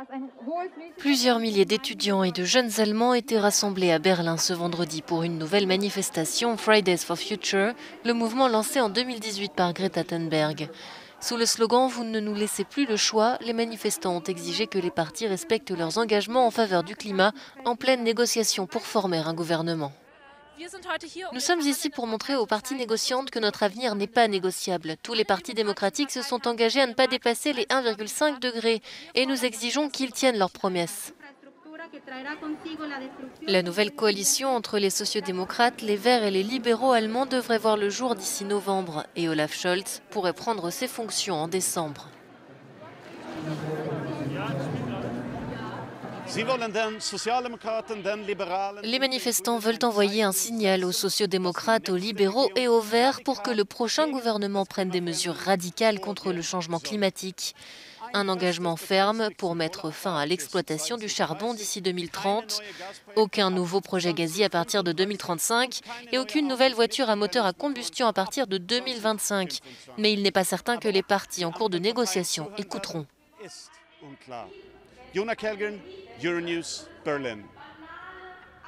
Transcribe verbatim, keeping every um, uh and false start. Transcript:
Plusieurs milliers d'étudiants et de jeunes Allemands étaient rassemblés à Berlin ce vendredi pour une nouvelle manifestation Fridays for Future, le mouvement lancé en deux mille dix-huit par Greta Thunberg. Sous le slogan « Vous ne nous laissez plus le choix », les manifestants ont exigé que les partis respectent leurs engagements en faveur du climat en pleine négociation pour former un gouvernement. Nous sommes ici pour montrer aux parties négociantes que notre avenir n'est pas négociable. Tous les partis démocratiques se sont engagés à ne pas dépasser les un virgule cinq degrés et nous exigeons qu'ils tiennent leurs promesses. La nouvelle coalition entre les sociodémocrates, les Verts et les libéraux allemands devrait voir le jour d'ici novembre et Olaf Scholz pourrait prendre ses fonctions en décembre. Les manifestants veulent envoyer un signal aux sociodémocrates, aux libéraux et aux Verts pour que le prochain gouvernement prenne des mesures radicales contre le changement climatique. Un engagement ferme pour mettre fin à l'exploitation du charbon d'ici deux mille trente, aucun nouveau projet gazier à partir de deux mille trente-cinq et aucune nouvelle voiture à moteur à combustion à partir de deux mille vingt-cinq. Mais il n'est pas certain que les partis en cours de négociation écouteront. Jonas Kellgren, Euronews, Berlin.